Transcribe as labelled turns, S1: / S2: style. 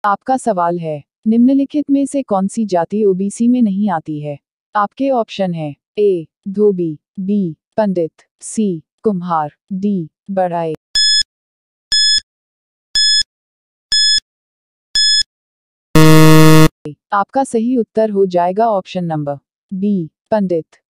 S1: आपका सवाल है, निम्नलिखित में से कौन सी जाति ओबीसी में नहीं आती है? आपके ऑप्शन है ए धोबी, बी पंडित, सी कुम्हार, डी बढ़ई। आपका सही उत्तर हो जाएगा ऑप्शन नंबर बी पंडित।